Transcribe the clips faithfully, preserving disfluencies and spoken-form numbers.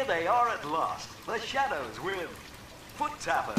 they are at last. The Shadows with Foot Tapper.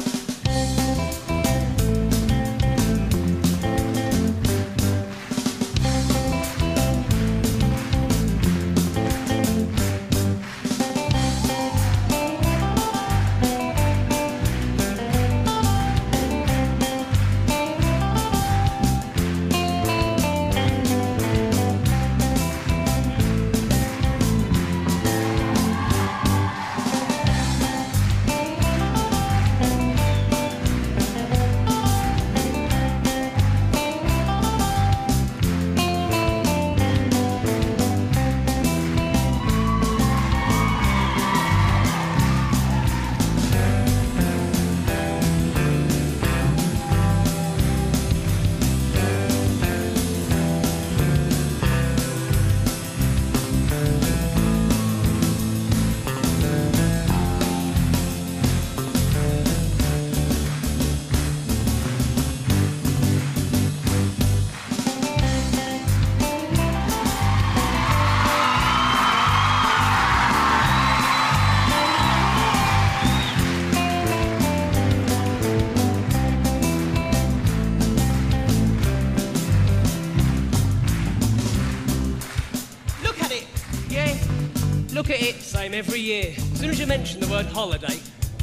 Look at it, same every year. As soon as you mention the word holiday,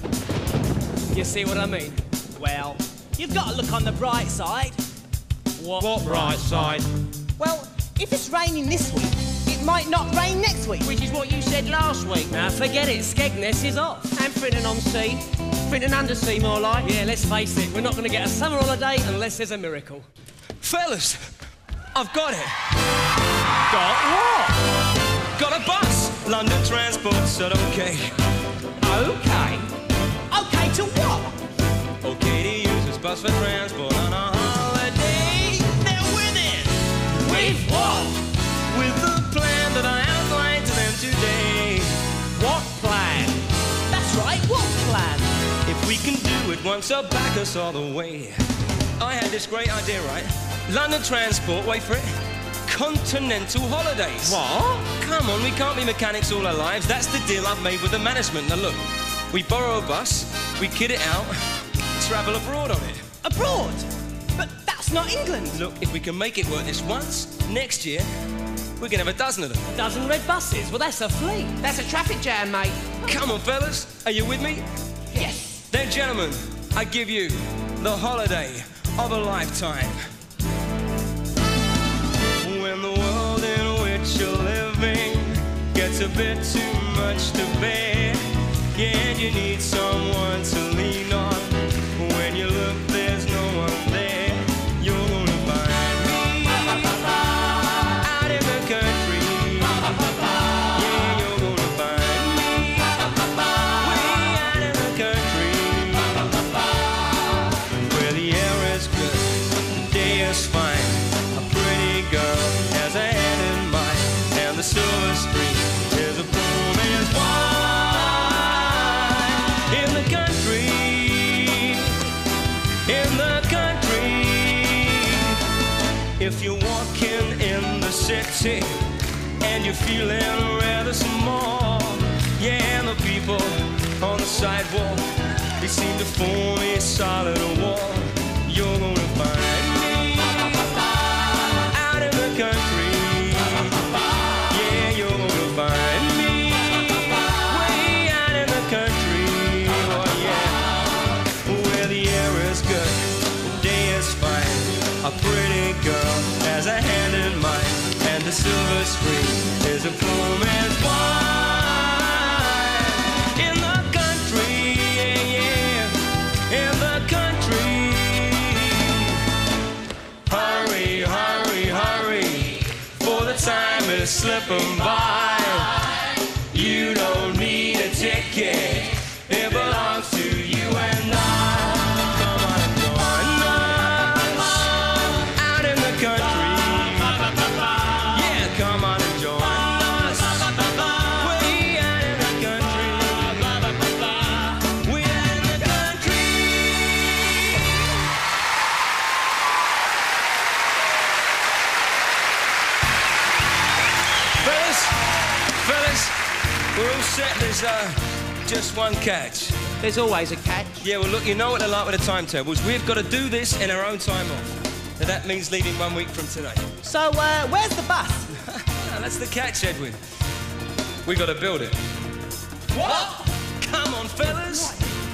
you see what I mean? Well, you've got to look on the bright side. What, what bright side? Well, if it's raining this week, it might not rain next week. Which is what you said last week. Now forget it, Skegness is off. And Frinton on sea. Frinton under sea, more like. Yeah, let's face it, we're not going to get a summer holiday unless there's a miracle. Fellas, I've got it. Got what? Got a bus. London transport said okay. Okay? Okay to what? Okay to use this bus for transport on a holiday. They're with it. With what? With the plan that I outlined to them today. What plan? That's right, what plan? If we can do it once, I'll back us all the way. I had this great idea, right? London transport, wait for it. Continental holidays. What? Come on, we can't be mechanics all our lives. That's the deal I've made with the management. Now look, we borrow a bus, we kit it out, travel abroad on it. Abroad? But that's not England. Look, if we can make it work this once, next year, we can have a dozen of them. A dozen red buses? Well, that's a fleet. That's a traffic jam, mate. Come on, fellas, are you with me? Yes. Then, gentlemen, I give you the holiday of a lifetime. When the world in which you're living gets a bit too much to bear, yeah, and you need someone to lean on. When you look, there's no one there. You're gonna find me out in the country. Yeah, you're gonna find me way out in the country, where the air is good, the day is fine. A pretty girl has a hand in mine, and the silver stream is a pool is wine. In the country, in the country, if you're walking in the city and you're feeling rather small, yeah, and the people on the sidewalk, they seem to form a solid wall. You're gonna find me out in the country. Yeah, you're gonna find me way out in the country. Oh yeah, where the air is good, the day is fine. A pretty girl has a hand in mine, and the silver screen is a plumage wine. In the country, yeah, yeah, in the country. Hurry, hurry, hurry, for the time is slipping by. You don't need a ticket, it belongs to you and I. Come on and join us out in the country. Yeah, come on and join us way out in the country. Way out in the country. Fellas, We're all set. There's uh, just one catch. There's always a catch. Yeah, well, look, you know what they're like with the timetables. We've got to do this in our own time off. And that means leaving one week from today. So, uh, where's the bus? No, that's the catch, Edwin. We got to build it. What? Come on, fellas.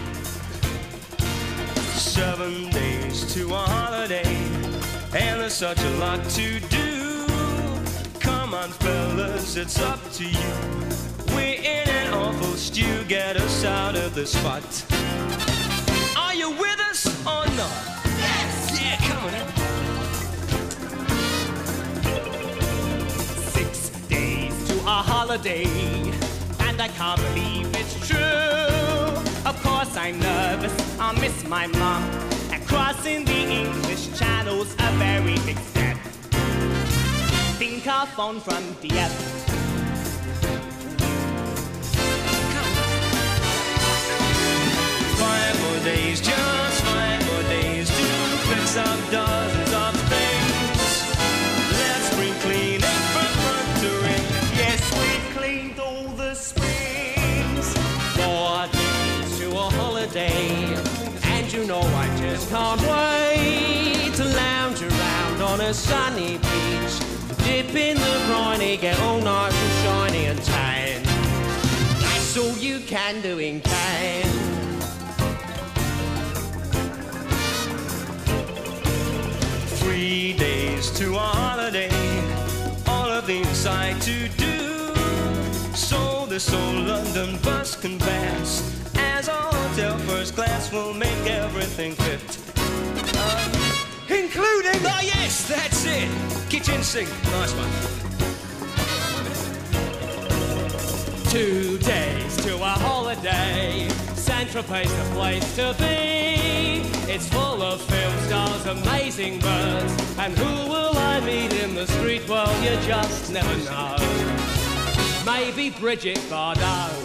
Seven days to a holiday, and there's such a lot to do. Come on, fellas, it's up to you. We're in an awful stew, get us out of this spot. Are you with us or not? Yes! Yeah, come on in. Six days to a holiday, and I can't believe it's true. Of course I'm nervous, I miss my mum, and crossing the English Channel's a very big step. Think I'll phone from Dieppe. Five more days, just five more days to fix up dozens of things. Let's spring clean up from front to ring. Yes, we've cleaned all the springs. Four days to a holiday, and you know I just can't wait to lounge around on a sunny beach, dip in the briny, get all nice and shiny and tan. That's all you can do in Cannes. Three days to a holiday, all of the inside to do. So this old London bus can pass, as a hotel first class will make everything fit. Uh, including, oh yes, that's it, kitchen sink, nice one. Two days to a holiday, Saint-Tropez's the place to be. It's full of film stars, amazing birds, and who will I meet in the street? Well, you just never know. Maybe Bridget Bardot.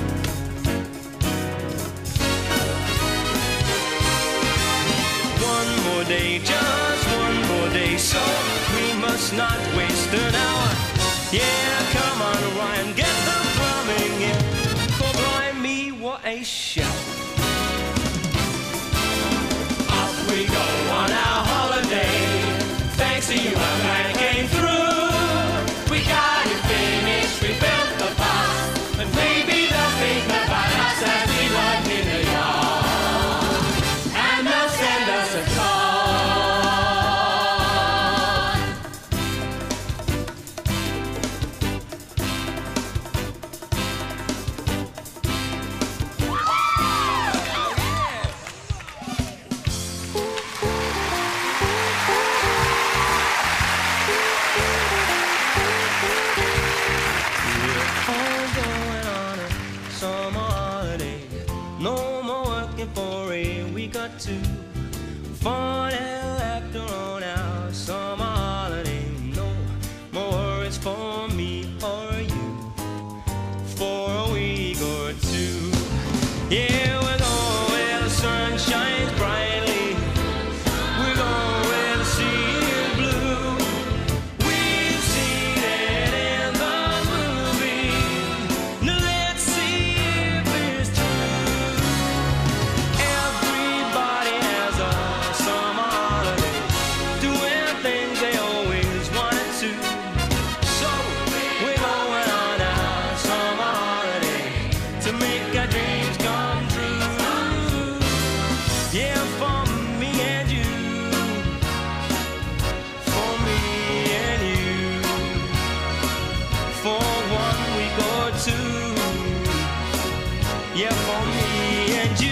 One more day, just one more day, so we must not waste an hour. Yeah, come on, Ryan, get the plumbing in. For blind me, what a shout. Up we go on our holiday. Thanks to you, our man came through. We got it finished, we built the bus, and maybe they'll think about us as we work in the yard, and they'll send us a card. All going on a summer holiday. No more working for a week or two. Fun and laughter on our summer holiday. No more worries for me or you for a week or two. Yeah, we're going where the sun shines brightly. We're going where the sea is blue. We've seen it in the movies. Now let's see if it's true. Everybody has a summer holiday, doing things they always wanted to. So we're going on our summer holiday to make our dreams come true. Yeah, for me and you, for me and you, for one week or two. Yeah, for me and you.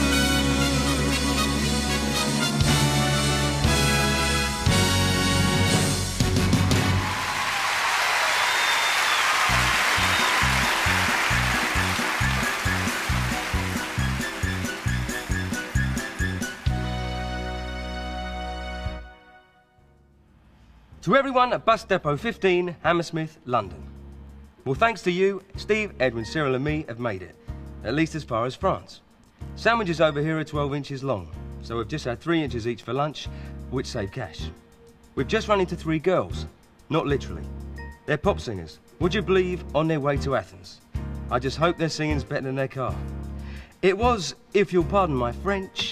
To everyone at Bus Depot fifteen, Hammersmith, London. Well, thanks to you, Steve, Edwin, Cyril and me have made it, at least as far as France. Sandwiches over here are twelve inches long, so we've just had three inches each for lunch, which saved cash. We've just run into three girls, not literally. They're pop singers, would you believe, on their way to Athens. I just hope their singing's better than their car. It was, if you'll pardon my French,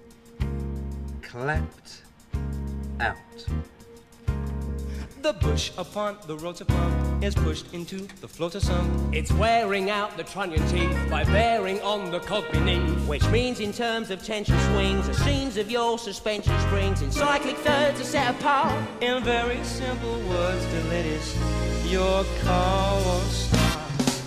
clapped out. The bush upon the road to pump is pushed into the floor to sump. It's wearing out the trunnion teeth by bearing on the cog beneath, which means in terms of tension swings, the seams of your suspension springs in cyclic thirds are set apart. In very simple words, dear ladies, your car won't start.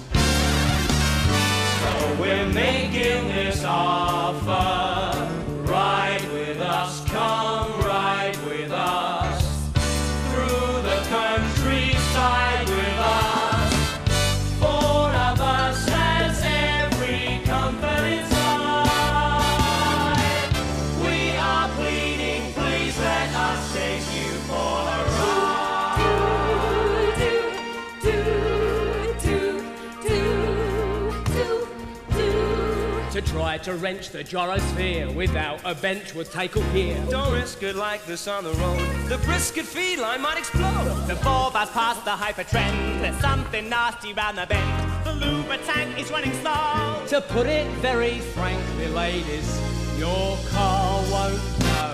So we're making this offer. Ride with us, come ride with us. Through the countryside with us. Four of us has every comfort inside. We are pleading, please let us take you for a ride. Do, do, do, do, do, do. To try to wrench the gyrosphere without a bench would take all gear. Don't risk it like this on the road. The brisket feline might explode. The four bus past the hypertrend. There's something nasty round the bend. The Luba tank is running slow. To put it very frankly, ladies, your car won't go.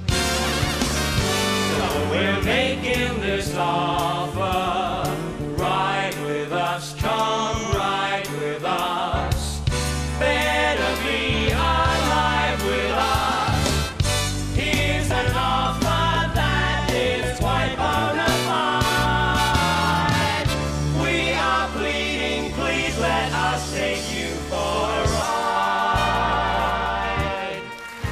So we're making this offer. Ride with us, come ride with us. Better be alive with us. Here's an offer that is quite bona fide. We are pleading, please let us take you for a ride.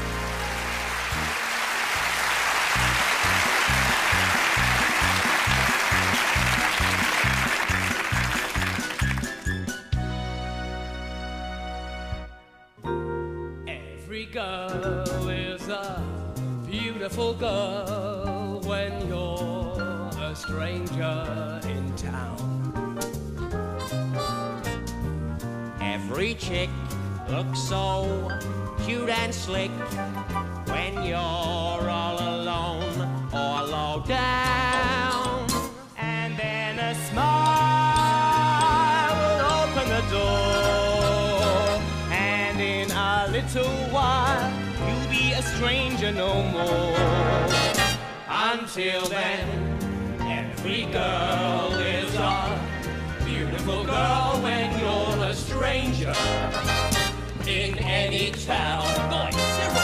Every girl is a beautiful girl when you're a stranger in town. Every chick looks so cute and slick when you're all alone or low down. And then a smile will open the door, and in a little while you'll be a stranger no more. Until then, every girl is a beautiful girl when you're a stranger in any town. Boy, zero.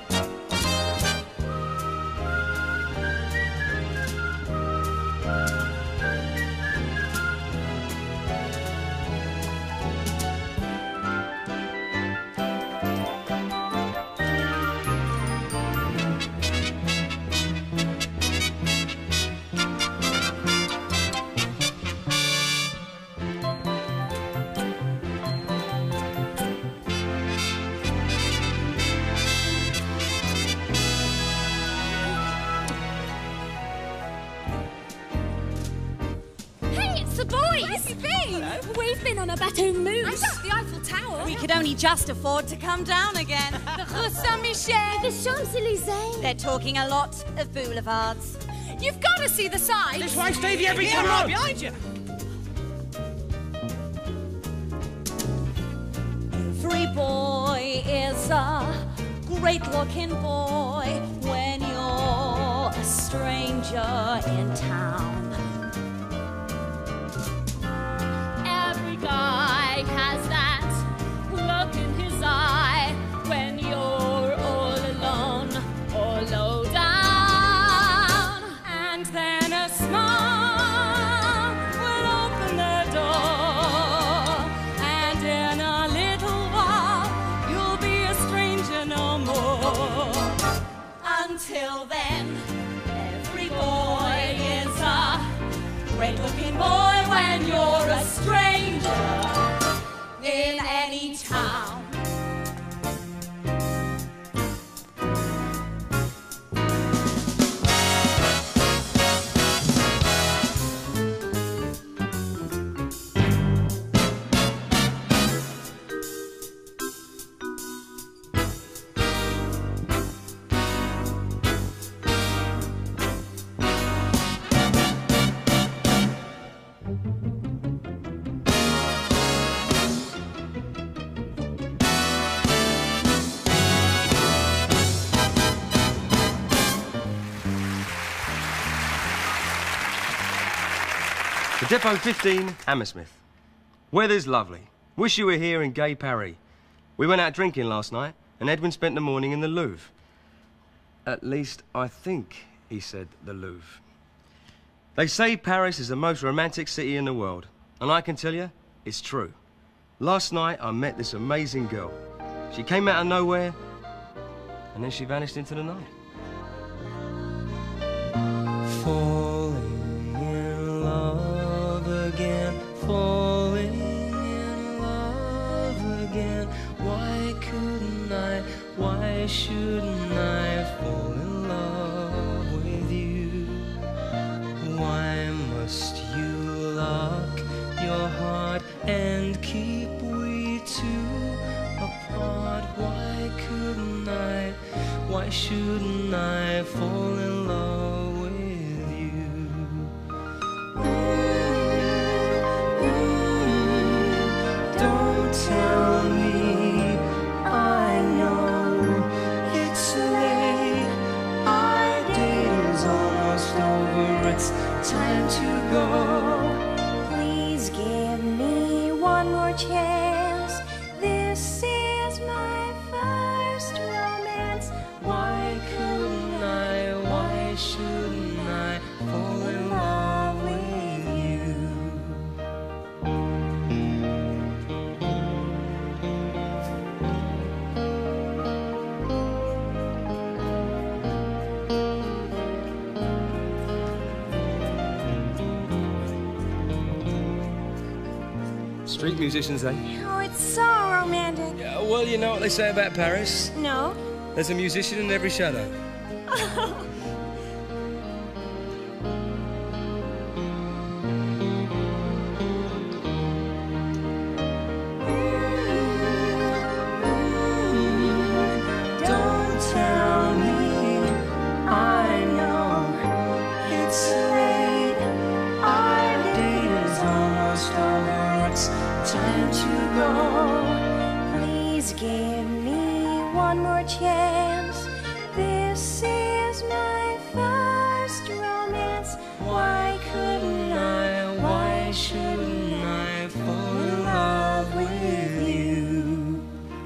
We've been on a bateau moose. And up the Eiffel Tower. We could only just afford to come down again. The Rue Saint-Michel. The Champs-Élysées. They're talking a lot of boulevards. You've got to see the sights. This way, Stevie, every Yeah, time right on. behind you. Every boy is a great-looking boy when you're a stranger in town. Every guy has that look in his eye when you're all alone or low down. And then a smile will open the door, and in a little while you'll be a stranger no more. Until then, every boy is a great-looking boy when you're a stranger in any town. To Depot fifteen, Hammersmith. Weather's lovely. Wish you were here in gay Paris. We went out drinking last night, and Edwin spent the morning in the Louvre. At least, I think he said the Louvre. They say Paris is the most romantic city in the world, and I can tell you, it's true. Last night, I met this amazing girl. She came out of nowhere, and then she vanished into the night. Falling in love again, falling in love again. Why couldn't I, why shouldn't I fall in love with you? Why must you lock your heart and keep we two apart? Why couldn't I, why shouldn't I fall in love with you? Don't tell me, I know it's late. Our day is almost over, it's time to go. Please give me one more chance. This is my first romance. Why couldn't I, why shouldn't I fall in love with you? Street musicians, eh? Oh, it's so romantic. Yeah, well, you know what they say about Paris? No? There's a musician in every shadow. Don't tell me, I know it's late. Our date is almost over, it's time to go. Please give me one more chance. This is my first romance. Why couldn't I, Why shouldn't I fall in love with you?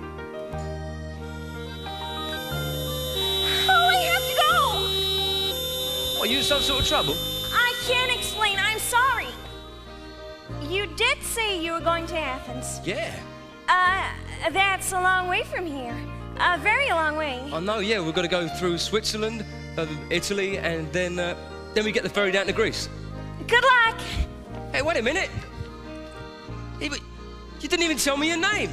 Oh, I have to go! Are you in some sort of trouble? I can't explain, I'm sorry. You did say you were going to Athens. Yeah. Uh, that's a long way from here. A very long way. I know, yeah, we've got to go through Switzerland, uh, Italy, and then, uh, then we get the ferry down to Greece. Good luck. Hey, wait a minute. Hey, but you didn't even tell me your name.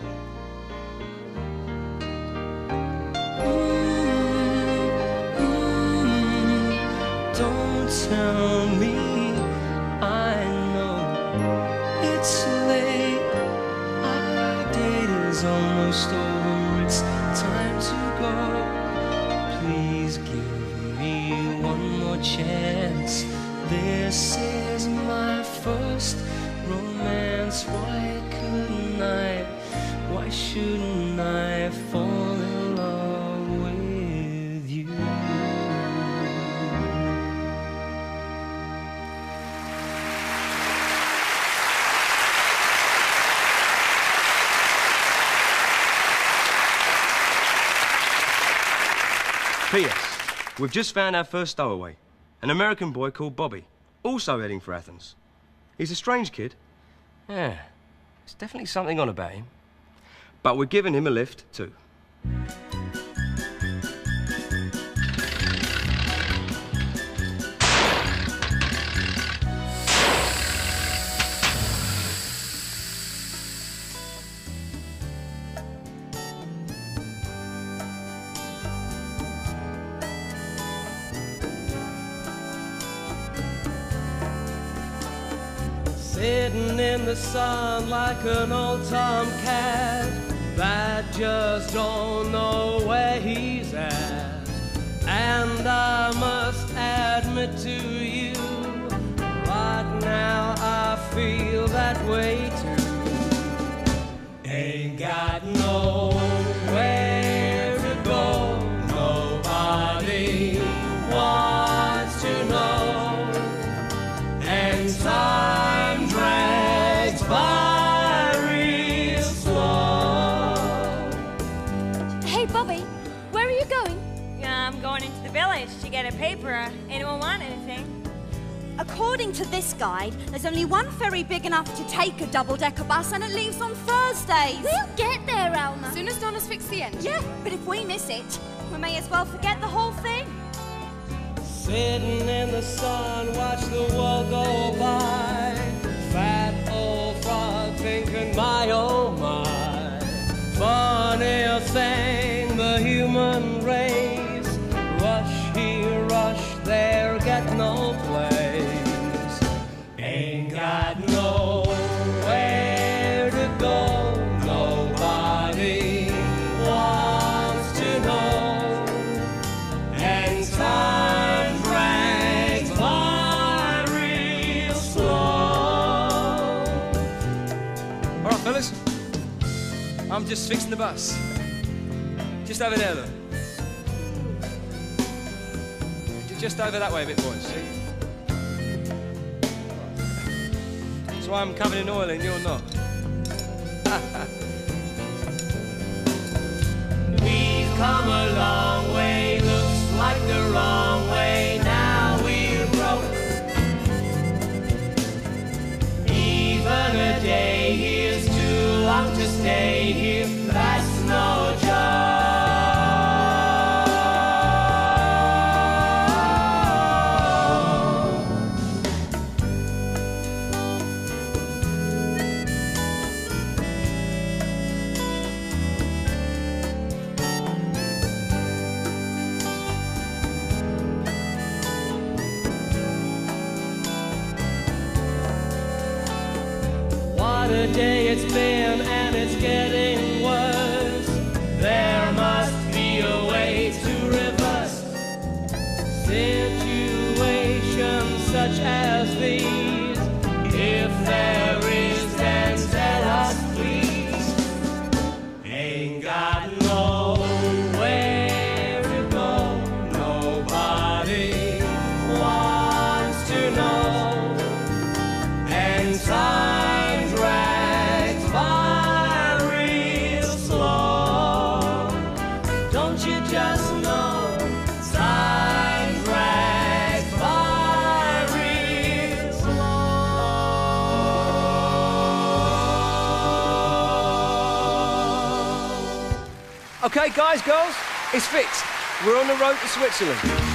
Don't tell me, I know it's late. Our date is almost over, it's time to go. Please give me one more chance. This is my first romance. Why couldn't I, why shouldn't I fall in love with you? P S We've just found our first stowaway, an American boy called Bobby, also heading for Athens. He's a strange kid. Yeah, there's definitely something on about him. But we're giving him a lift, too. Sitting in the sun like an old tomcat that just don't know where he's at. And I must admit to you, right now I feel that way too. Ain't got nowhere to go, nobody wants to know. And time paper. Anyone want anything? According to this guide, there's only one ferry big enough to take a double-decker bus, and it leaves on Thursdays. We'll get there, Alma. Soon as Donna's fixed the engine. Yeah, but if we miss it, we may as well forget the whole thing. Sitting in the sun, watch the world go by. Fat old frog thinking, my oh my. Funny thing, the human race. Rush here, rush there, get no place. Ain't got nowhere to go. Nobody wants to know. And time drags by real slow. All right, fellas. I'm just fixing the bus. Just over there, look. Just over that way a bit, boys, see? So I'm covered in oil and you're not. We've come a long way, looks like the wrong way, now we're broke. Even a day here's too long to stay here, that's no joke. What a day it's been, and it's getting worse. There must be a way to reverse situations such as these. If there is, then tell us please. Ain't got nowhere to go. Nobody wants to know. And time drags by real slow. Don't you just know? Time drags by real slow. Okay, guys, girls, it's fixed. We're on the road to Switzerland.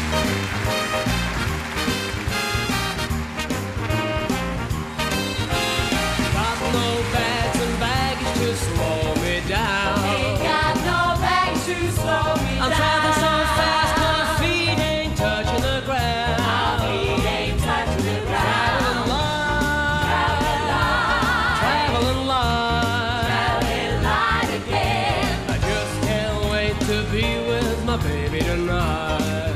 Got no bags and baggage to slow me down. Ain't got no bags to slow me I'm down. traveling so fast, my feet ain't touching the ground. My feet ain't touching the ground. Traveling light, traveling light, Traveling light again. I just can't wait to be with my baby tonight.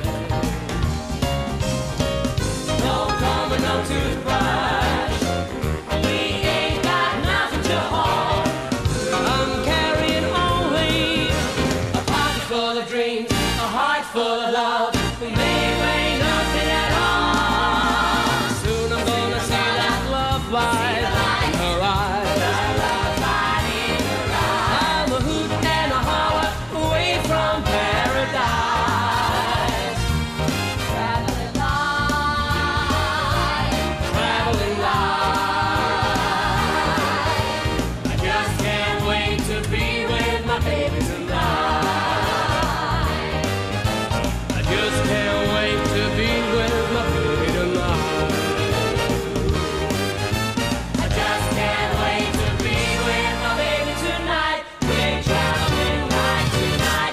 No coming, no toothbrush. We ain't got nothing to hold. I'm carrying only a pocket full of dreams, a heart full of love. Maybe ain't nothing at all. Soon I'm gonna see that love light in her eyes. I'm a hoot and a holler away from paradise. Traveling light. Traveling light. I just can't wait to be with my baby tonight. I just can't wait to be with my baby tonight. I just can't wait to be with my baby tonight. We're traveling light tonight,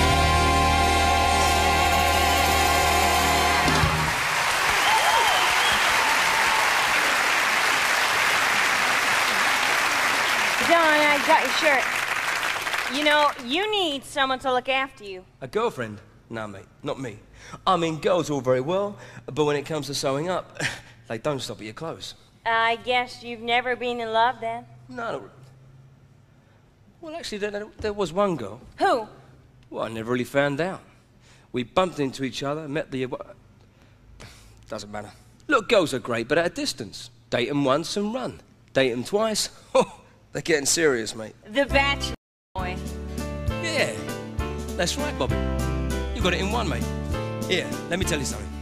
Don, I got your shirt. You know, you need someone to look after you. A girlfriend? No, mate, not me. I mean, girls all very well, but when it comes to sewing up, they don't stop at your clothes. I guess you've never been in love then? No. Well, actually, there, there was one girl. Who? Well, I never really found out. We bumped into each other, met the... Doesn't matter. Look, girls are great, but at a distance. Date them once and run. Date them twice. Oh, they're getting serious, mate. The Bachelor boy. Yeah, that's right, Bobby. You got it in one, mate. Here, let me tell you something.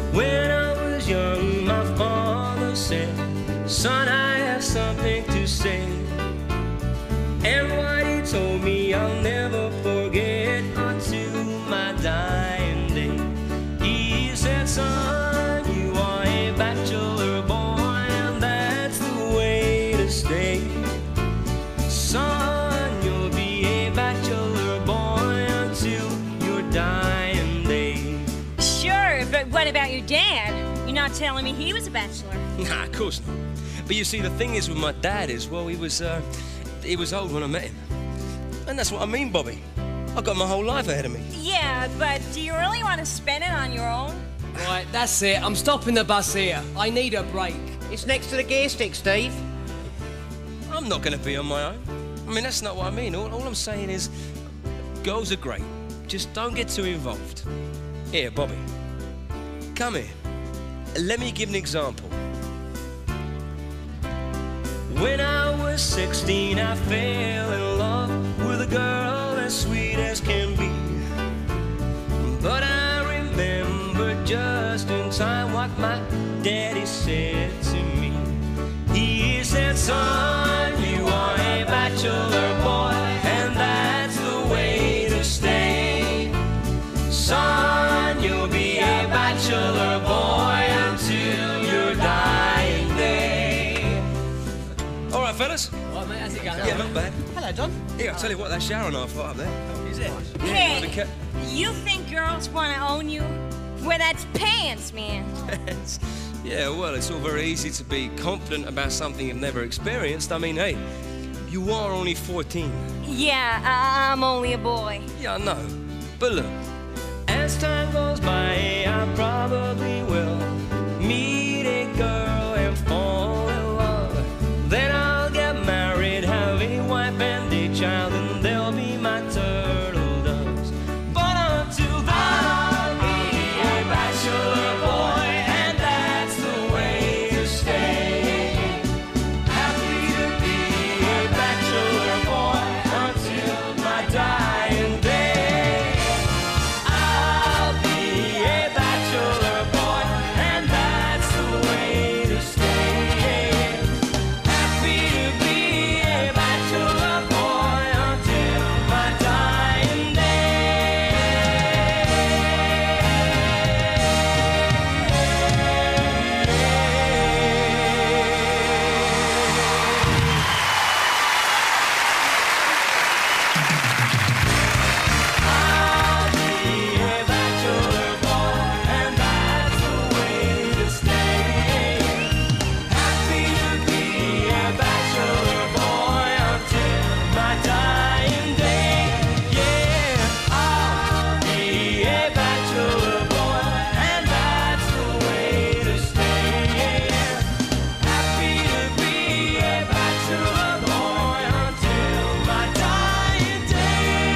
When I was young, my father said, son, I have something to say. And what he told me I'll never forget until my dying day. He said, son, you are a bachelor boy, and that's the way to stay. Son, you'll be a bachelor boy until your dying day. Sure, but what about your dad? You're not telling me he was a bachelor. Nah, of course not. But you see, the thing is with my dad is, well, he was, uh, he was old when I met him. And that's what I mean, Bobby. I've got my whole life ahead of me. Yeah, but do you really want to spend it on your own? Right, that's it. I'm stopping the bus here. I need a break. It's next to the gear stick, Steve. I'm not going to be on my own. I mean, that's not what I mean. All, all I'm saying is, girls are great. Just don't get too involved. Here, Bobby. Come here. Let me give an example. When I was sixteen, I fell in love with a girl as sweet as can be. But I remember just in time what my daddy said to me. He said, son, you are a bachelor boy, and that's the way to stay. Son, you'll be a bachelor boy until your dying day. All right, fellas. Right, mate, how's it going? Yeah, not bad. Hello, John. Here, I'll tell you what, that shower knife up there. Is it? Yeah, Hey, you wanna you think girls want to own you? Well, that's pants, man. Yeah, well, it's all very easy to be confident about something you've never experienced. I mean, hey, you are only fourteen. Yeah, I- I'm only a boy. Yeah, I know. But look, As time goes by, I probably will meet a girl and fall in love. Then I'll get married, have a wife and a child, and they'll be my turtle doves. But until then, I'll be a bachelor boy, and that's the way to stay. Happy to be a bachelor boy until my dying day. I'll be a bachelor boy, and that's the way to stay. Happy to be a bachelor boy until my dying I'll be a bachelor boy, and that's the way to stay. Happy to be a bachelor boy until my dying day. Yeah, I'll be a bachelor boy, and that's the way to stay. Happy to be a bachelor boy until my dying day.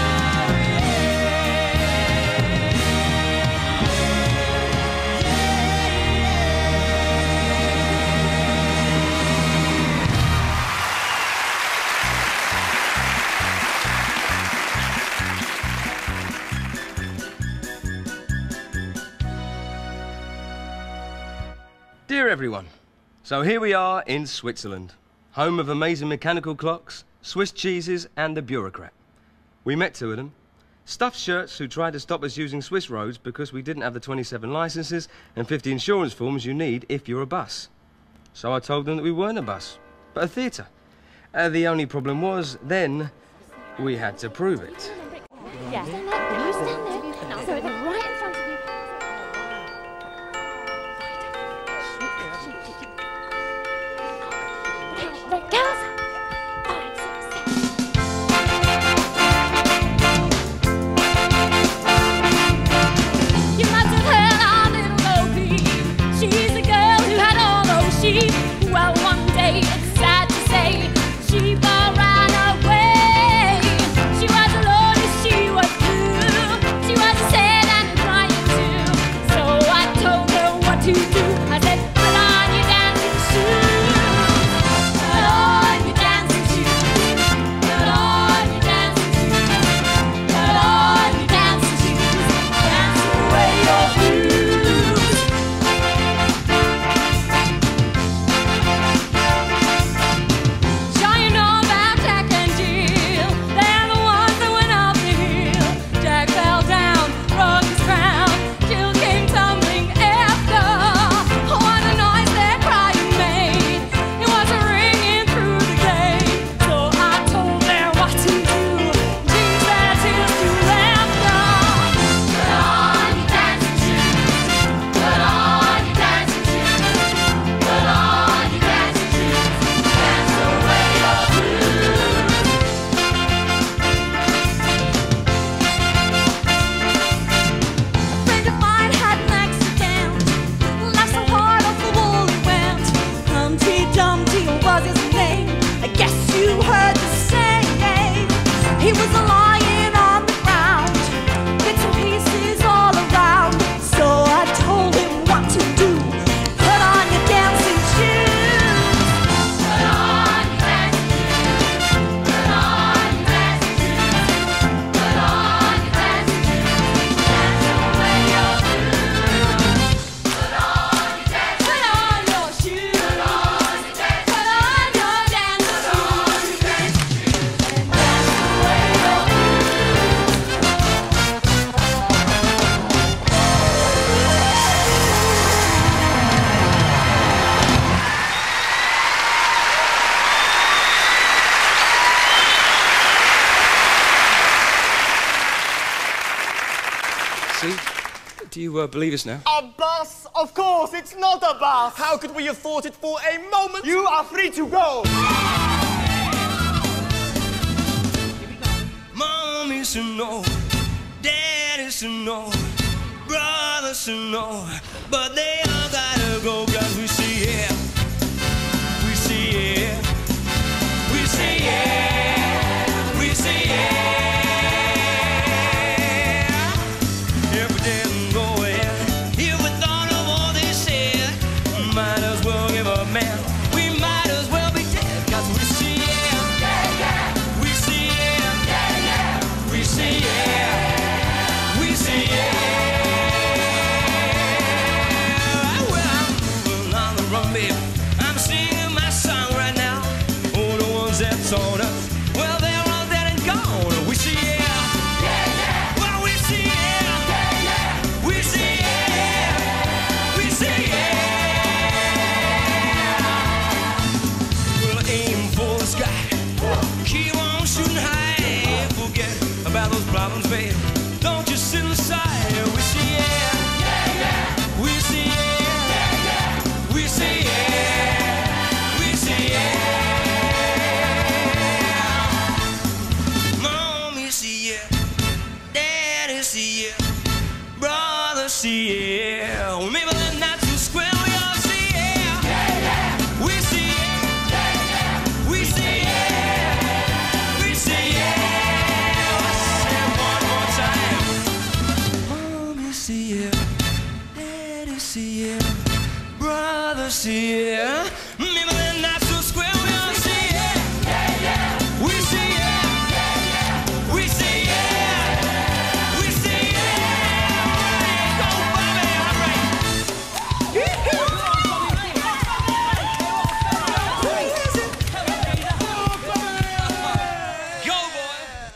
dear everyone, so here we are in Switzerland, home of amazing mechanical clocks, Swiss cheeses, and the bureaucrat. We met two of them, stuffed shirts who tried to stop us using Swiss roads because we didn't have the twenty-seven licenses and fifty insurance forms you need if you're a bus. So I told them that we weren't a bus, but a theatre. Uh, the only problem was, then, we had to prove it. Yeah. Stand there. You stand there. So it's right in front of you. Right, girls. Five, six, seven. You must have heard our little Opie. She's a girl who had all those sheep. Well, one day, it's sad to say, she all ran away. She was alone as she was blue. Do you uh, believe us now? A bus? Of course, it's not a bus. How could we have thought it for a moment? You are free to go. Mom is to know, Dad is to know, brothers to know, but they all gotta go, cause we see it, we see it, we see it, we see it. If we didn't go ahead, if we thought of all they said, might as well give up, man. We might as well be dead, cause we see it, yeah, yeah. We see it, yeah, yeah. We see it, we see it. Well, I'm moving on the run, baby. I'm singing my song right now. All the ones that told us, well, they're all dead and gone. We see it, yeah, yeah. Well, we see it, yeah, yeah. We see it, we see it. We'll aim for the sky, keep on shooting high. Forget about those problems, babe. Don't just sit inside. We see it, yeah, yeah. We see it, yeah, yeah. We see it, we see it. Mommy see it, Daddy see it, brother see it. Maybe they're not too square. We all see it, yeah, yeah. We see it, yeah, yeah. We see it, we see it. Let's say it one more time. Mommy see it, Daddy see it, brother see it. Maybe they're not so square. We all see it, yeah, yeah. We see it, yeah, yeah. We see it, we see it. Go, Bobby, all right. Go, boy.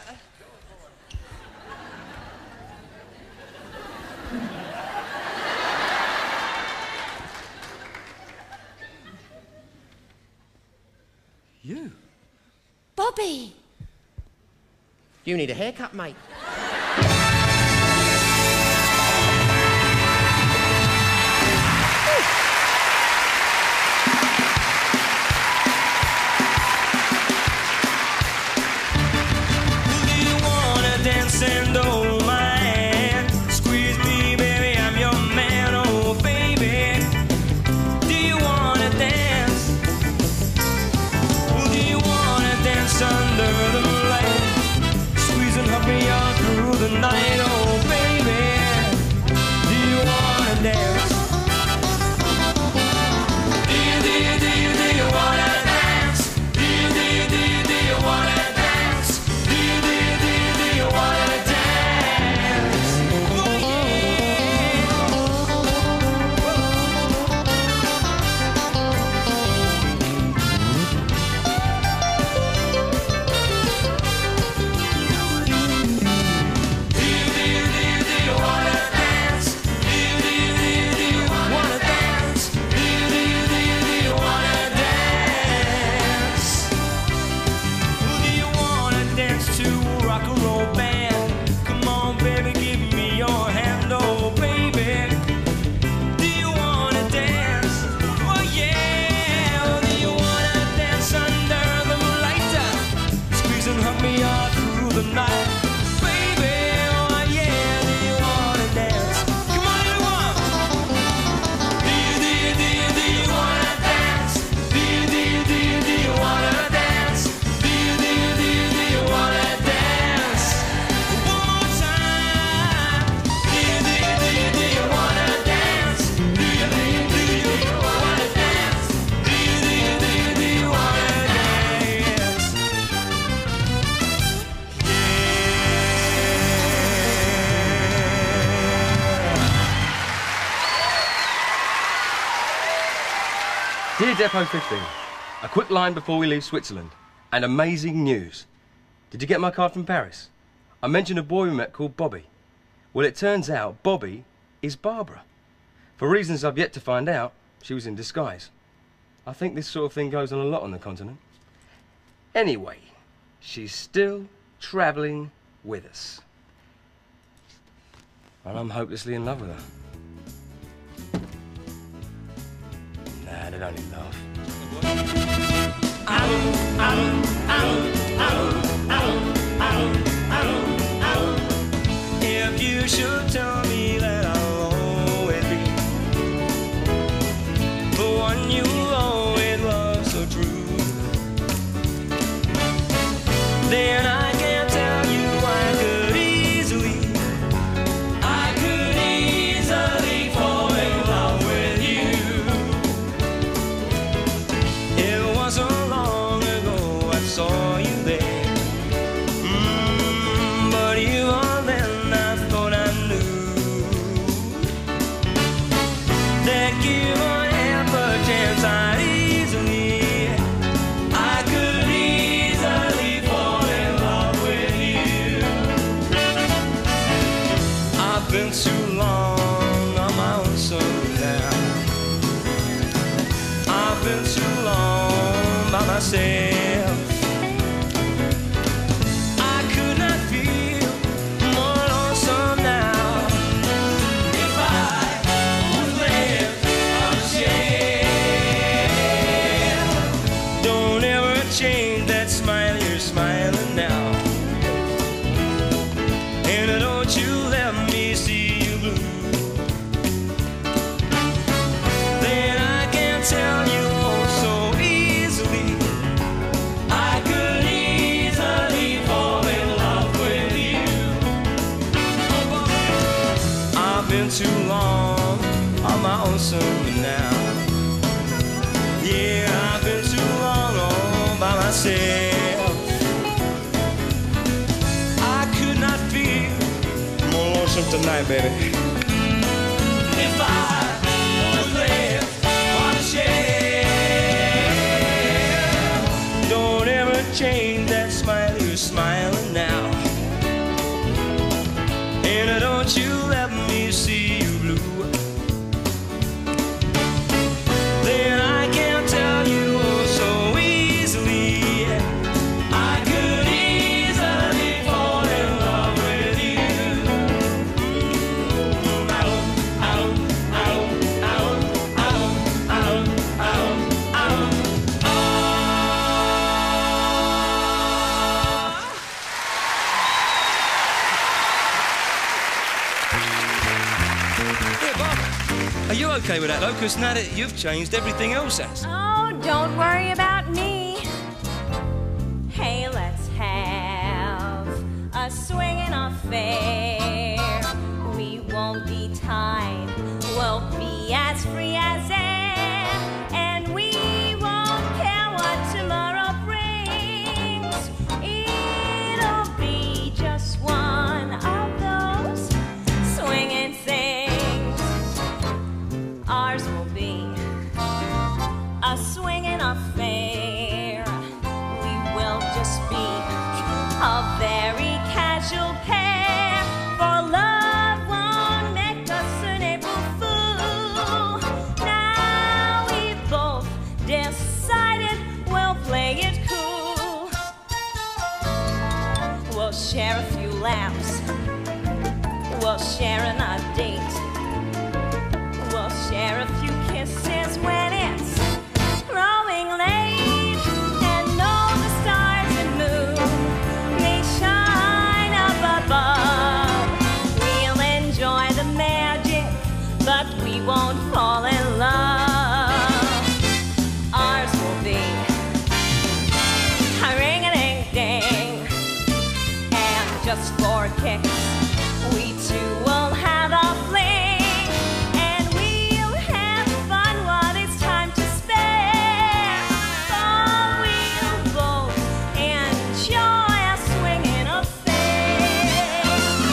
You? Bobby! You need a haircut, mate. Do you wanna dance and hold my hand? Squeeze me, baby, I'm your man, oh baby. Do you wanna dance? Do you wanna dance under the light? Squeeze and hug me all through the night, oh baby. Do you wanna dance? Do you, do you, do you, do you wanna dance? Do you, do you, do you, do you wanna dance? Do you, do you, do you, do you wanna dance? Oh Do you, do you, do you, do you wanna dance? Do you, do you, do you, do you wanna dance? Do you, do you, do you, do you wanna dance? Do you wanna dance to a rock and roll band? Come on, baby, give me your hand, oh baby. Do you wanna dance? Oh yeah. Do you wanna dance under the light? Squeeze and hug me all through the night, baby. Oh yeah. Do you wanna dance? Come on, everyone. Do you, do you, do you, do you wanna dance? Do you, do you, do you, do you wanna dance? Do you, do you, do you, do you wanna dance? One more time. Do you, do you, do you, do you wanna dance? Do you, do you, do you, do you wanna dance? Do you, do you, do you, do you wanna dance? Dear Depot fifteen, a quick line before we leave Switzerland. And amazing news. Did you get my card from Paris? I mentioned a boy we met called Bobby. Well, it turns out Bobby is Barbara. For reasons I've yet to find out, she was in disguise. I think this sort of thing goes on a lot on the continent. Anyway, she's still travelling with us. And I'm hopelessly in love with her. Nah, they'd only laugh. If you should tell me that I'll always be the one you always love so true, then I can tell you I could easily, I could easily fall in love with you. It wasn't long ago I saw you there, mm, but even then I thought I knew that given half a chance I'd easily, I could easily fall in love with you. I've been too long on my own soul now. I've been too long by myself. I could not feel more lonesome now if I was left on a shelf. Don't ever change that smile you're smiling now, and don't you let me see you blue. Then I can tell you oh so easily, I could easily fall in love with you. I've been too long on my own son now. Yeah, I've been too long all by myself. I could not feel more lonesome tonight, baby, if I was left on a shelf. Don't ever change that smile you're smiling now, and don't you let me see you blue. Then I can tell you oh so easily, I could easily fall in love with you. Yeah, Barbara, are you okay with that though? Because now that you've changed, everything else has. Oh, don't worry about me. Hey, let's have a swinging affair. We won't be tied, we'll be as free as air, and we won't care what tomorrow brings. It'll be just one of those swinging things. Ours will be a swinging affair. We will just be a very casual pair, for love won't make us an April fool. Now we both decided we'll play it cool. We'll share a few laughs, we'll share another date, we'll share a few kisses when it's growing late, and all the stars and moon may shine up above. We'll enjoy the magic, but we won't fall in love. Ours will be a ring-a-ding-ding, and just for kicks, we two will have a fling, and we'll have fun while it's time to spare. For we'll both enjoy a swinging affair.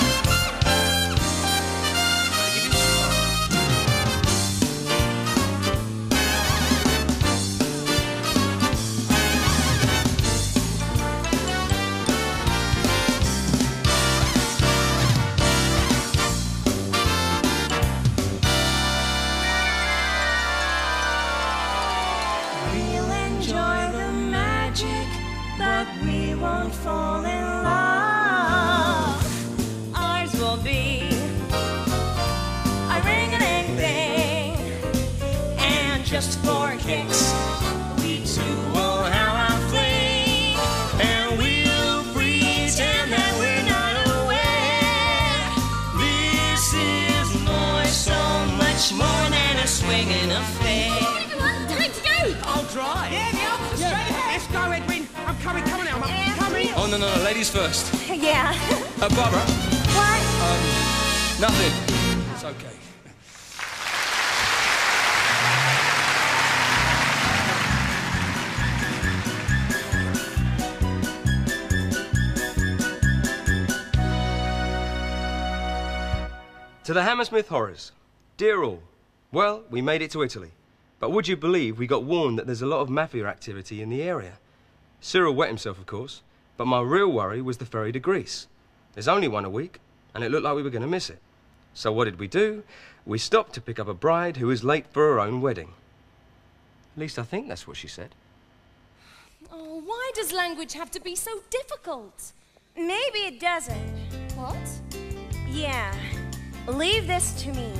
We'll enjoy the magic, but we won't fall in love. Ours will be just for kicks. We two will have our fling, and we'll pretend that we're not aware. This is more, so much more than a swinging affair. Time to go! I'll drive. Yeah, the answer's straight ahead. Let's go, Edwin. I'm coming, coming now. I'm coming. Oh, no, no, no, ladies first. Yeah. Uh, Barbara. What? Um, nothing. It's okay. To the Hammersmith Horrors. Dear all, well, we made it to Italy. But would you believe we got warned that there's a lot of mafia activity in the area? Cyril wet himself, of course, but my real worry was the ferry to Greece. There's only one a week, and it looked like we were going to miss it. So what did we do? We stopped to pick up a bride who was late for her own wedding. At least I think that's what she said. Oh, why does language have to be so difficult? Maybe it doesn't. What? Yeah. Leave this to me.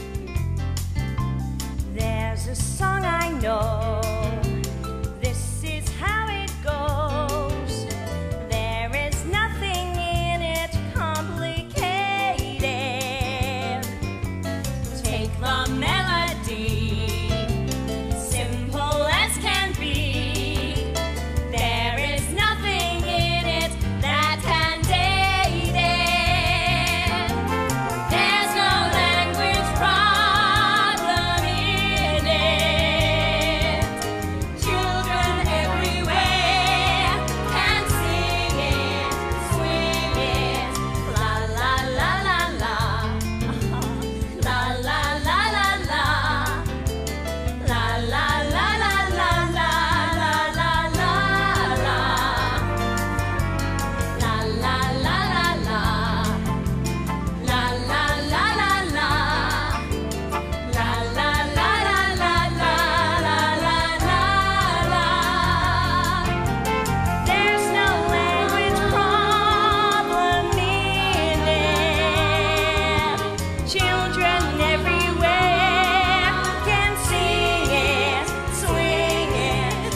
There's a song I know. This is how it goes. There is nothing in it complicated. Take the melody, simple as can be. There is nothing in it that can date it. There's no language problem in it. Children everywhere can sing it, swing it. La la la la la. La la la la la. La la la la la la la la la la. La la la la la. La la la la la. La la la la la la la la la la. There's no language problem in it. Children everywhere can sing it, swing it.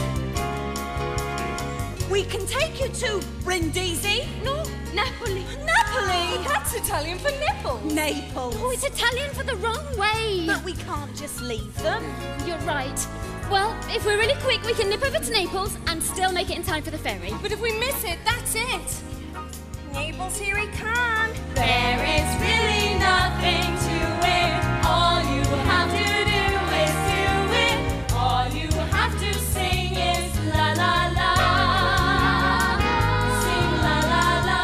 We can take you to Brindisi. No, Napoli. Napoli. That's Italian for nipple. Naples. Oh, it's Italian for the wrong way. But we can't just leave them. You're right. Well, if we're really quick, we can nip over to Naples and still make it in time for the ferry. But if we miss it, that's it. Naples, here we come. There is really nothing to it. All you have to do is do it. All you have to sing is la la la. Sing la la la.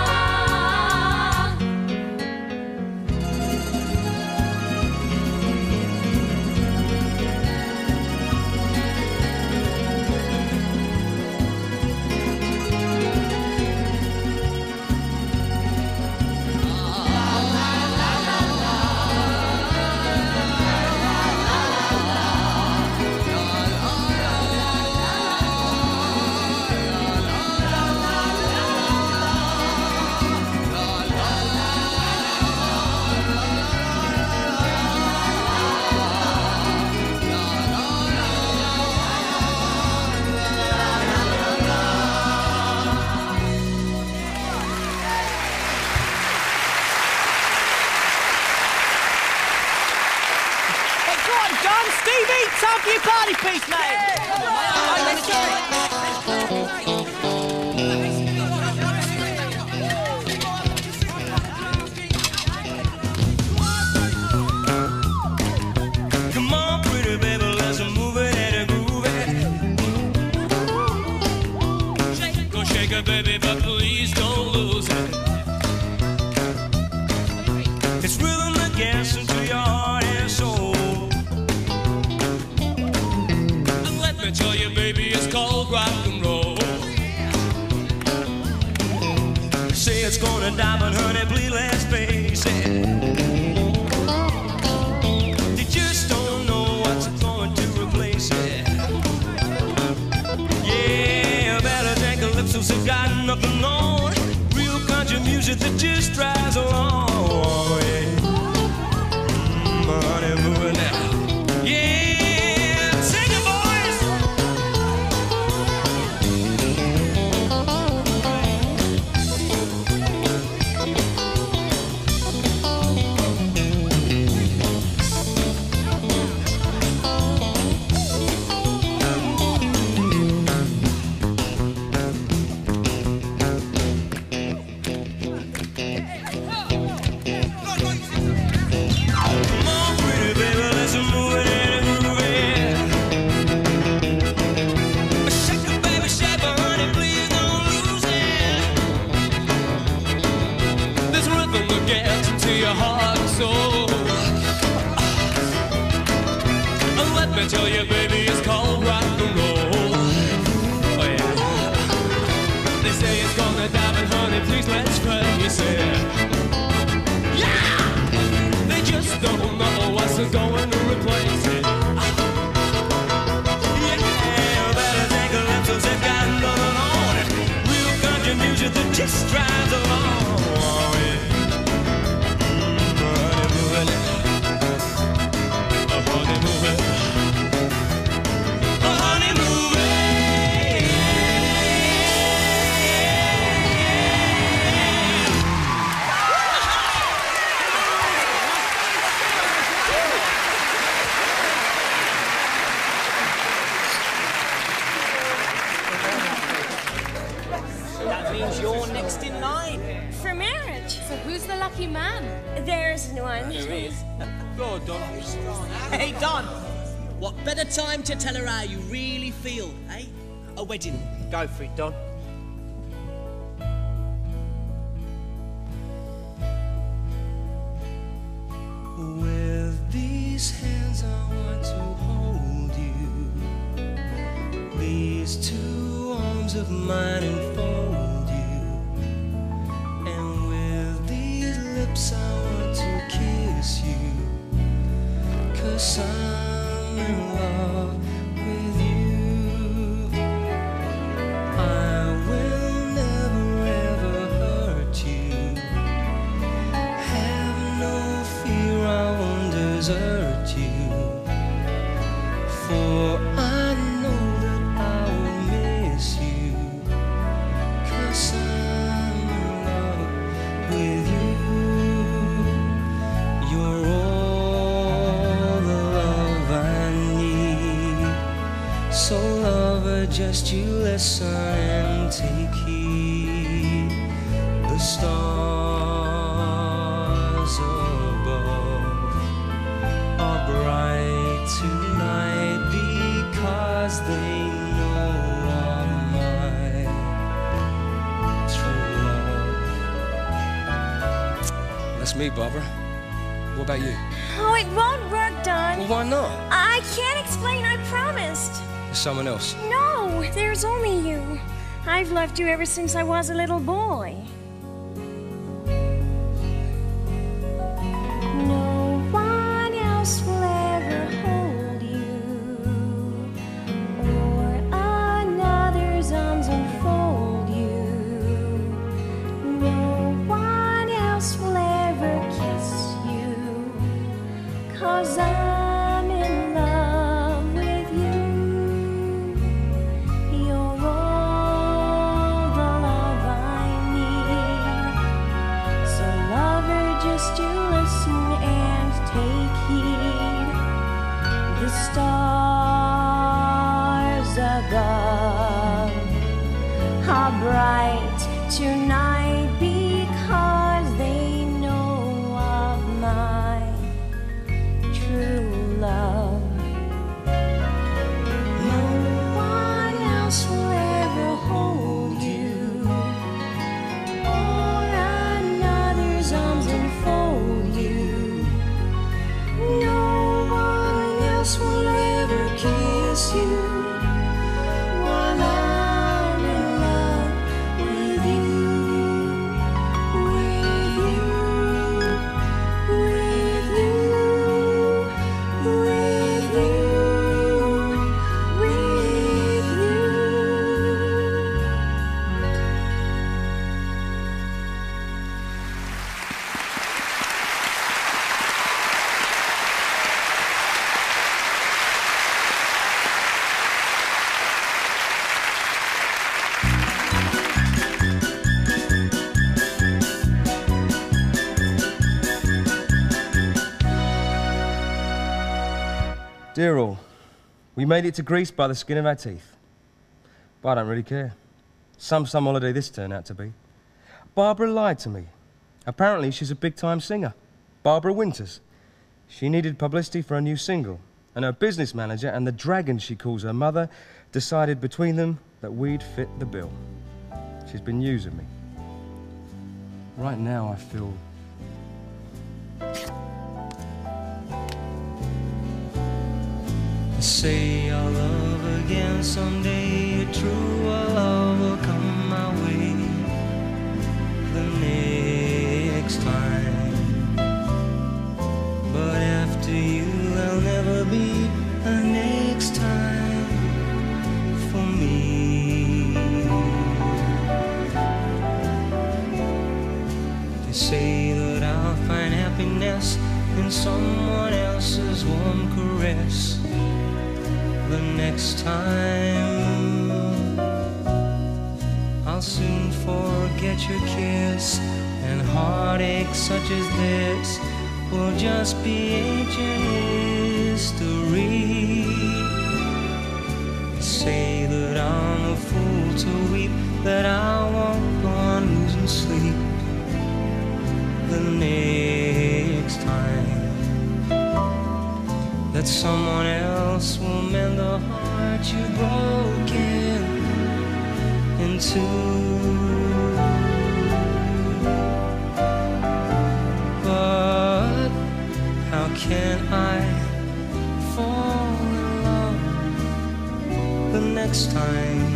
That's what I've done, Stevie. Time for your party piece, mate. Come on, pretty baby, let's move it and groove it. Go shake it, baby, but please don't lose it. It's rhythm that gets into your heart and soul. And let me tell you, baby, it's called rock and roll. Say it's gonna die, but honey, please let's face it. They just don't know what's going to replace it. Yeah, better take a lip so they've got nothing on. Real country music that just drives along. Yeah. Mm, honey, move it now. Yeah, Let me tell you, baby, it's called rock and roll. Oh yeah. They say it's gonna die, but honey, please let's face it. Yeah! They just don't know what's going to replace it. Yeah, better take a left since they've got nothing on it. Real country music that just drives along. Oh yeah. That means you're next in line. For marriage. So who's the lucky man? There's one. There is. Go on, Don. Hey, Don. What better time to tell her how you really feel, eh? A wedding. Go for it, Don. With these hands I want to hold you. These two arms of mine enfold you. And with these lips I want to kiss you. 'Cause I'm in love with you. I will never ever hurt you. Have no fear, I won't desert you. For I know that I will miss you. 'Cause I'm in love with you. You're all the love I need. So lover, just you listen and take heed. The stars above are bright tonight because they know of my true love. That's me, Barbara. What about you? Oh, it won't work, Don. Well, why not? I can't explain, I promised. There's someone else. No, there's only you. I've loved you ever since I was a little boy. No one else will ever hold you, or another's arms enfold you. No one else will ever kiss you, 'cause I'm in love with you. You're all the love I need. So lover, just you listen and take heed. The stars above are bright tonight because they know of my true love. No one else will ever hold you, or another's arms enfold you. No one else will ever kiss you while I'm in love with you, with you, with you, with you, with you. Dear all, we made it to Greece by the skin of our teeth. But I don't really care. Some some holiday this turned out to be. Barbara lied to me. Apparently she's a big-time singer. Barbara Winters. She needed publicity for a new single, and her business manager and the dragon she calls her mother decided between them that we'd fit the bill. She's been using me. Right now I feel... Say our love again someday. True, our love will come my way the next time. But after you, there'll never be a next time for me. They say that I'll find happiness in someone else's warm caress the next time. I'll soon forget your kiss, and heartache such as this will just be ancient history. They say that I'm a fool to weep, that I won't go on losing sleep the next time, that someone else will mend the heart you've broken into. But how can I fall in love the next time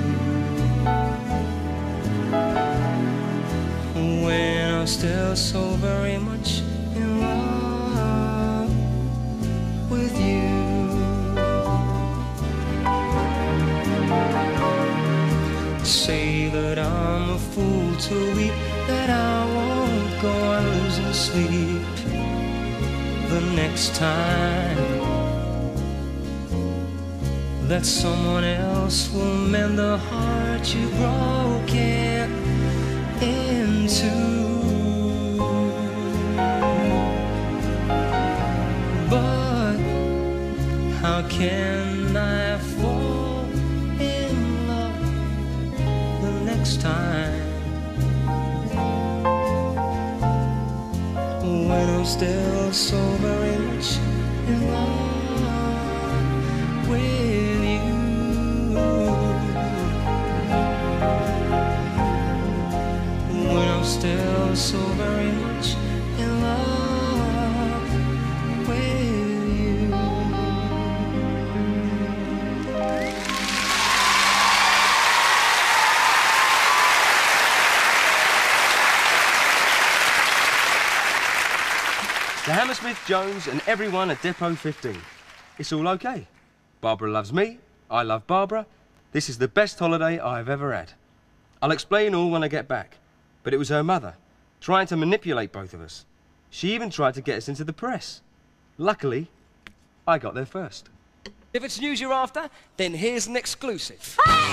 when I'm still so very much in love with you? Say that I'm a fool to weep, that I won't go on losing sleep the next time, that someone else will mend the heart you've broken into. But how can I fall in love the next time when I'm still so very much in love with you? When I'm still so very much in love with you. To Hammersmith, Jones and everyone at Depot fifteen. It's all okay. Barbara loves me, I love Barbara. This is the best holiday I've ever had. I'll explain all when I get back. But it was her mother, trying to manipulate both of us. She even tried to get us into the press. Luckily, I got there first. If it's news you're after, then here's an exclusive.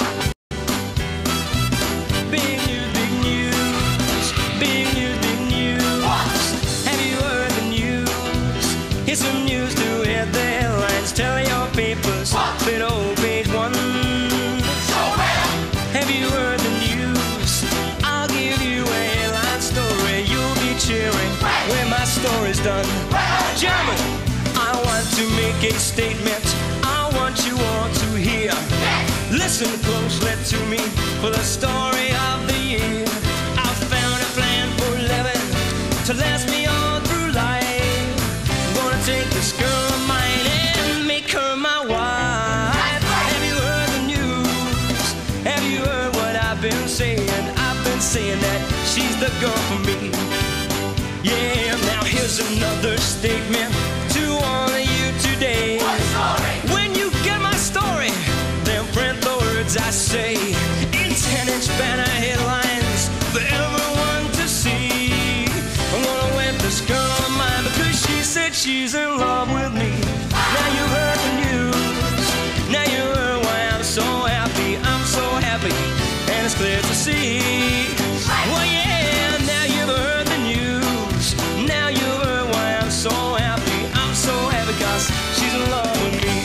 Big news, big news, big news, big news. What? Have you heard the news? Here's some news to hit the headlines. Tell your papers, bit old page one. So where? Have you heard the news? I'll give you a headline story. You'll be cheering when my story's done. Gentlemen, I want to make a statement. I want you all to hear. Listen closely to me for the story of the year. I found a plan for living to last me all through life. I'm gonna take this girl of mine and make her my wife. Have you heard the news? Have you heard what I've been saying? I've been saying that she's the girl for me. Yeah, now here's another statement to all of you today. When you get my story, then print the words I say in ten-inch banner headlines for everyone to see. I'm gonna wed this girl of mine because she said she's in love with me. Now you heard the news. Now you heard why I'm so happy. I'm so happy, and it's clear to see. Well, yeah, now you've heard the news. Now you've heard why I'm so happy. I'm so happy because she's in love with me.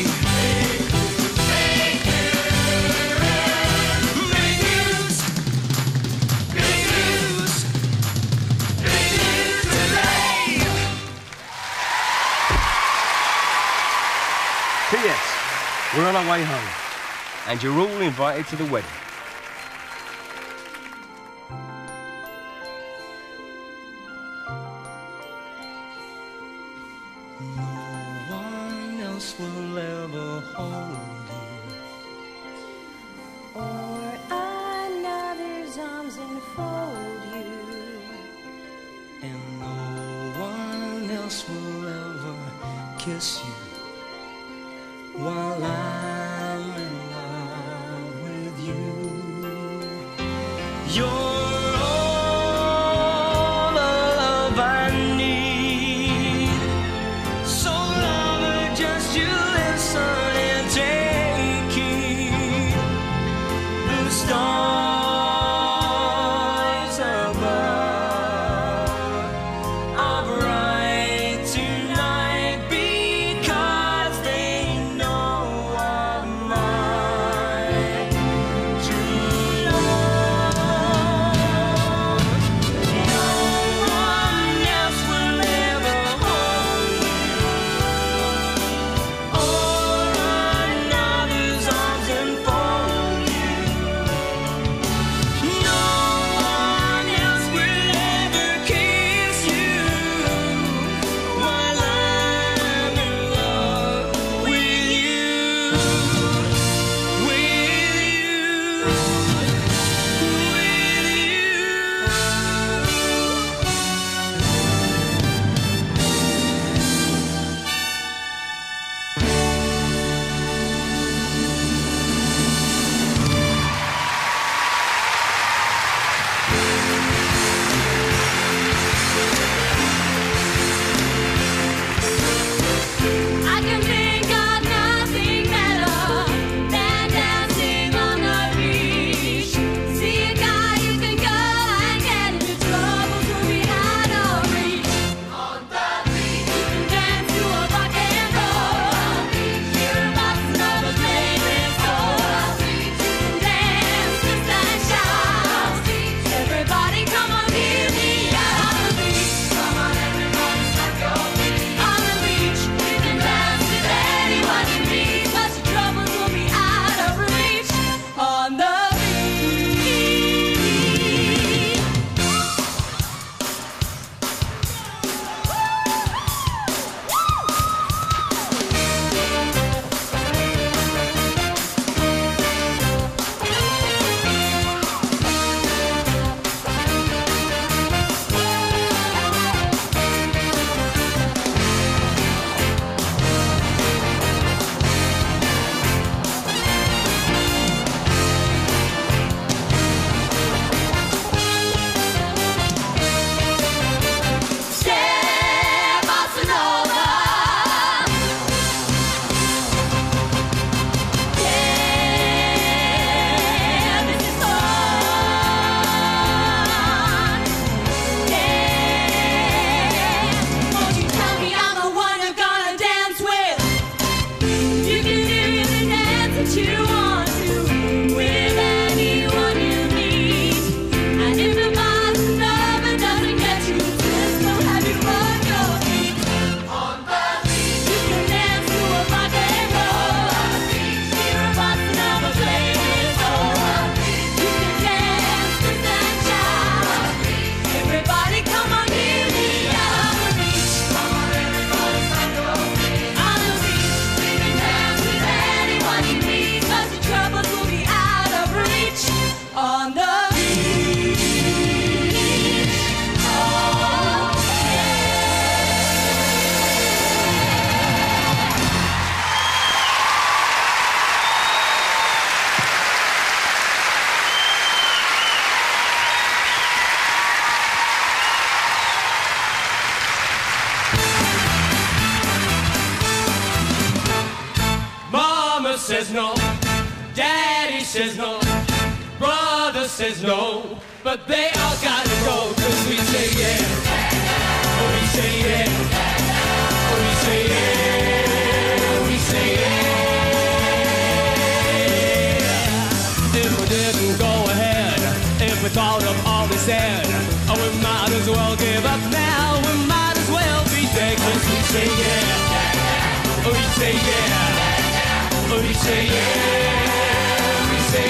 P S We're on our way home, and you're all invited to the wedding. No one else will ever hold kiss you while I'm in love with you. You're all the love I need, so lover, just you listen and take heed. The stars above are bright tonight because they know of my true love. No one else will ever hold you or another's arms enfold you. No one else will ever kiss you while I'm in love with you, with you, with I can think of nothing better than dancing on the beach. See a guy you can go and get into troubles will be out of reach. On the beach, you can dance to a rock and roll. Hear about some of favorite soul. You can dance, twist and shout. Everybody come on, hear me out on the beach. Come on, everybody, stop your feet. On the beach, you can dance with anyone you meet, but your troubles will be out of reach. On the Step bossa nova. Yeah, this is fun. Yeah, won't you tell me I'm the one you're gonna dance with? You can do the dance that you want to with anyone you meet. And if the bossa nova doesn't get you, just don't have you rub your feet. On the beach, you can dance to a rock and roll. Hear a bossa nova play with soul. You can dance, twist and shout. Everybody come on, hear me out on the beach. Come on, everybody, stop your feet. On the beach, you can dance with anyone you meet, but your troubles will be out of reach. On the beach. Oh, Mama says no, Daddy says no, brother says no, but they all gotta go, cause we say yeah, oh we say yeah, oh we say yeah, we say yeah. If we didn't go ahead, if we thought of all we said, oh we might as well give up now, we might as well be dead, cause we say yeah, oh we say yeah. Oh, we say yeah, we say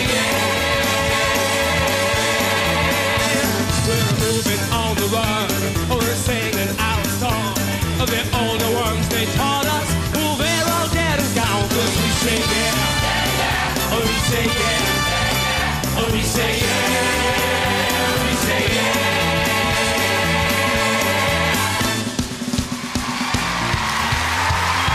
yeah. We're moving on the run, oh, we're singing our song. Oh, the older ones, they taught us, oh, they're all dead and gone. Cause we say yeah, oh, we say yeah, oh, we say yeah, we say yeah.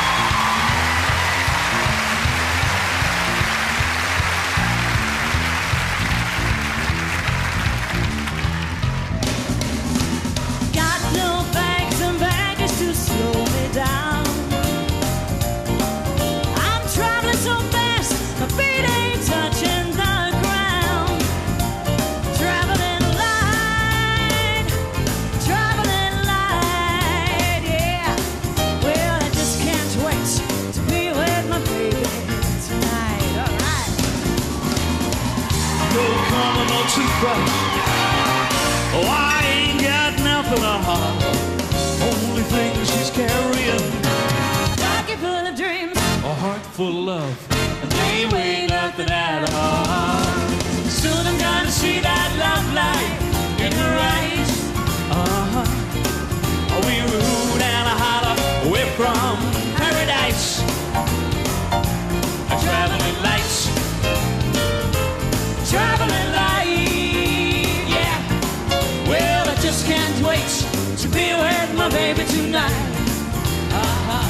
toothbrush. Oh, I ain't got nothing on her. Only thing she's carrying, pocket full of dreams, a heart full of love, and they weigh nothing at all. soon I'm gonna see that love light in her eyes. Uh-huh. We rode down a holler away from paradise. Traveling lights, Traveling light, yeah. Well, I just can't wait to be with my baby tonight. Uh-huh.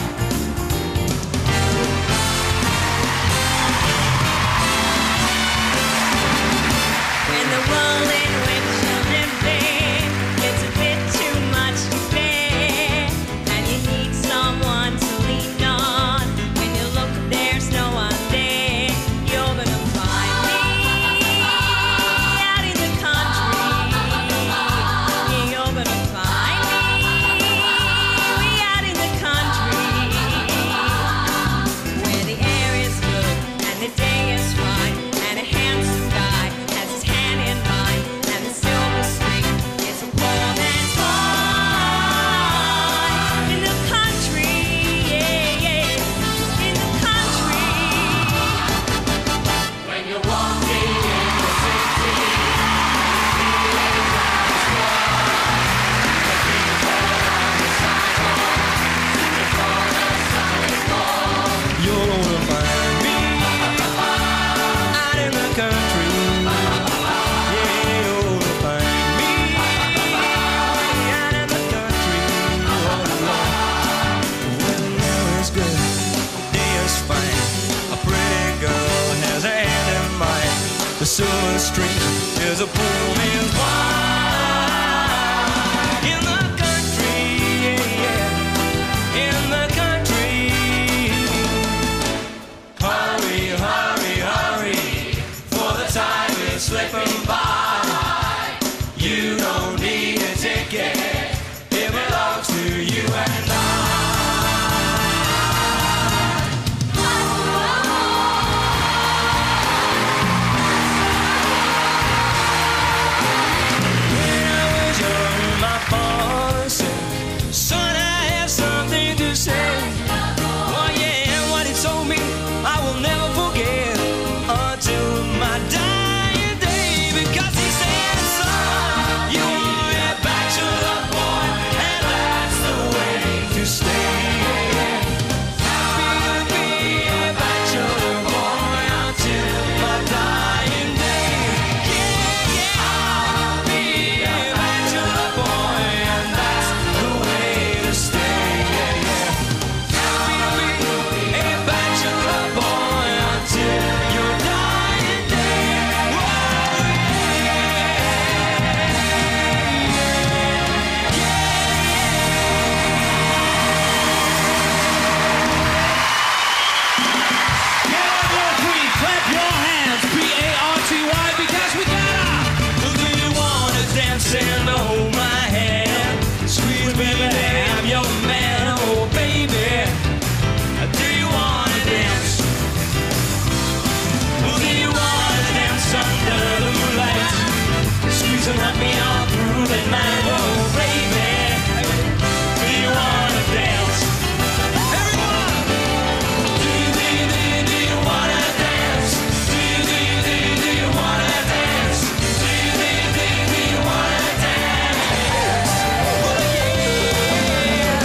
When the world in which you live in gets a bit too much to bear, and you need someone to lean on, when you look, there's no one there. You're gonna find me out in the country. Yeah, you're gonna find me out in the country, where the air is good and the day is fine, and a handsome guy has his hand in mine, and the silver string is a poor man's heart. In the country, yeah, yeah, in the country. When you're walking in the city, You're gonna find me out in the country. Yeah, you're gonna find me out in the country. Oh, Lord. When the air is good, the day is fine. A pretty girl has a hand in mine. The silver string is a poor man's wine. In the country, yeah, yeah, in the country. Hurry, hurry, hurry, for the time is slipping by. You don't need a ticket, it belongs to you and I. When I was young, my father said, son, I have something to say. Oh yeah, what he told me I will never forget until my dying day, because he said, son, you are a bachelor boy, and that's the way to stay. Happy to be a bachelor boy until my dying day. Yeah, yeah, I'll be a bachelor boy, and that's the way to stay. Yeah, yeah. Happy to be a bachelor boy until your dying day. Whoa, get on your feet, clap your hands, P A R T Y, because we gotta. well, do you wanna dance and hold my hand? Squeeze me, baby, I'm your man, oh baby. Do you wanna dance? Well, do you wanna dance under the moonlight? Squeeze and let me all through the night, oh baby. Do you wanna dance? Everyone! Do you, do you, do you, do you wanna dance? Do you, do you, do you, do you wanna dance? Do you, do you, do you, do you wanna dance? Oh yeah!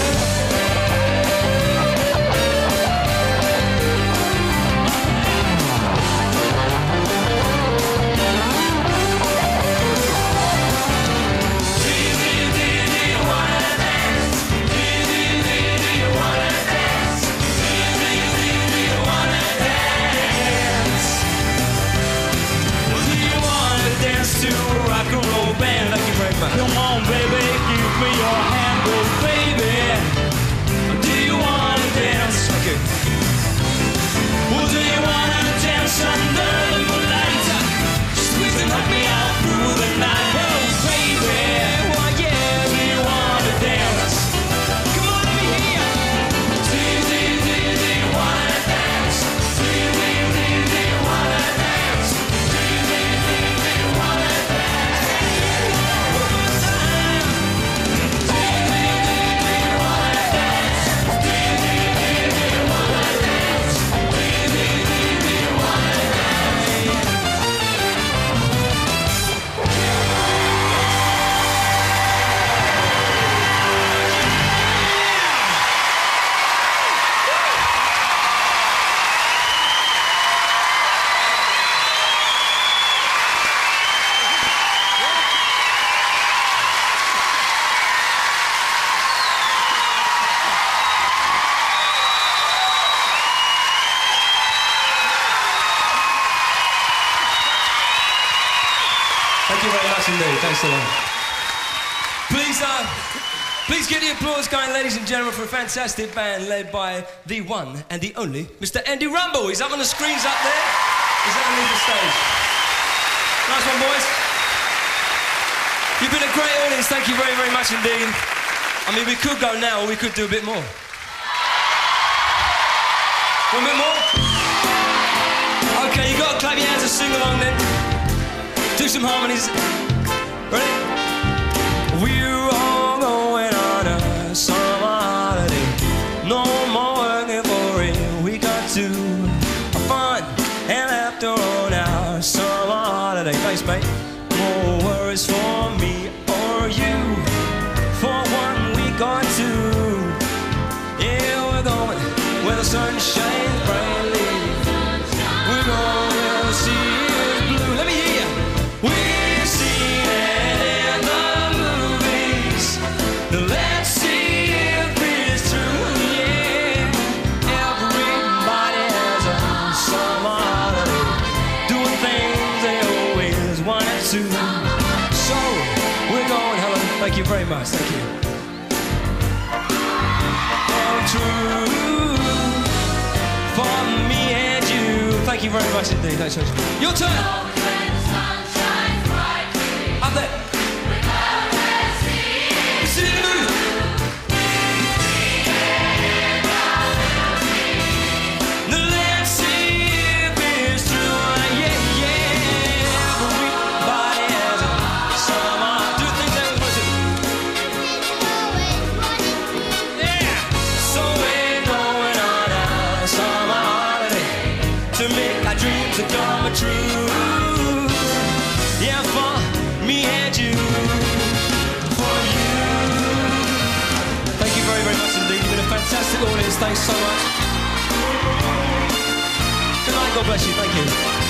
Come on, baby, give me your hand, oh baby. Do you wanna dance? Okay. Well, do you wanna dance under the moonlight? Squeeze and help me out through the night, oh baby. Well, yeah, do you wanna dance? Come on, let me hear you. Do you, do you, do you, do you wanna dance? Do you, do you, do you, do you wanna dance? Do you, do you, do you, do you wanna dance? you very much indeed. Thanks a lot. Please, uh, please get the applause going, ladies and gentlemen, for a fantastic band led by the one and the only Mister Andy Rumble. He's up on the screens up there. He's underneath the stage. Nice one, boys. You've been a great audience. Thank you very, very much indeed. I mean, we could go now, or we could do a bit more. One bit more? Okay, you got to clap your hands and sing along then. Do some harmonies. Ready? We're all going on a summer holiday. No more working for it. We got to have fun and laughter on our summer holiday. Thanks, mate. More worries for me or you for one week or two. Yeah, we're going where the sun shines brightly. We're going where the sea is blue. Let me hear you. We've seen it in the movies. Now let's see if it's true. Yeah, everybody has a summer holiday, doing things they always wanted to. So we're going, Helen. Thank you very much. Thank you. Come true for me and you. Thank you very much indeed. Thanks so much. Your turn. Up there. See the move. Now let's see if it's true. Yeah, yeah. Everybody has a summer. Do things they always want to. Yeah. So we're going on a summer holiday to make our dreams come true. Yeah, for me and you, for you. Thank you very, very much indeed. You've been a fantastic audience. Thanks so much. Good night. God bless you. Thank you.